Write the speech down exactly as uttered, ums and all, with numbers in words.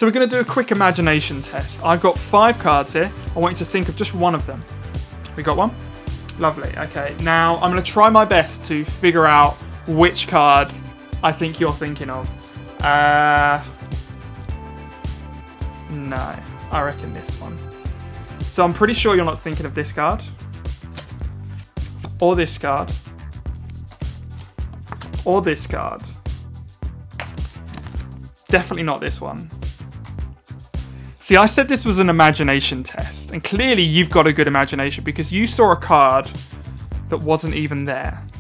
So we're going to do a quick imagination test. I've got five cards here. I want you to think of just one of them. We got one? Lovely. Okay, now I'm going to try my best to figure out which card I think you're thinking of. Uh, no, I reckon this one. So I'm pretty sure you're not thinking of this card. Or this card. Or this card. Definitely not this one. See, I said this was an imagination test, and clearly you've got a good imagination because you saw a card that wasn't even there.